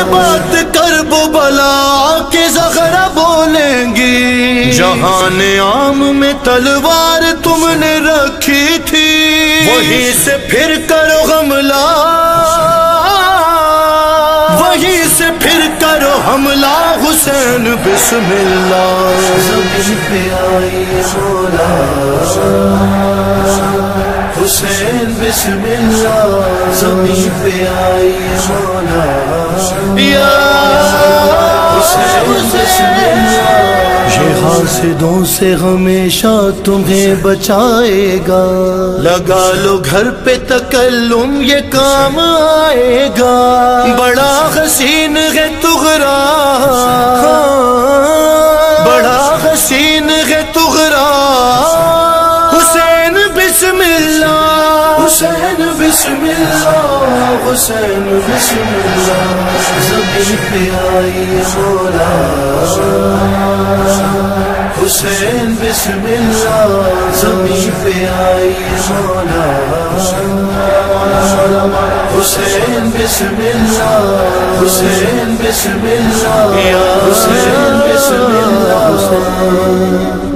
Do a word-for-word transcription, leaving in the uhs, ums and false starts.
بات کرب بلا کے زغرا بولیں گی، جہان عام میں تلوار تم نے رکھی تھی، وہیں سے پھر کرو حملہ، وہیں سے پھر کرو حملہ، حسین بسم اللہ، زمین پہ آئی مولا، حسین بسم اللہ، زمین پہ آئی مولا، یا حسین بسم اللہ، یہ حاسدوں سے ہمیشہ تمہیں بچائے گا، لگا لو گھر پہ تکلم یہ کام آئے گا، بڑا حسین ہے تغرا، بڑا حسین ہے تغرا، حسین بسم اللہ، حسین بسم اللہ، حسین بسم اللہ، زمین پہ آئی مولا، حسین بسم اللہ، زمین پہ آئی مولا، حسین بسم اللہ، حسین بسم اللہ، حسین بسم اللہ، حسین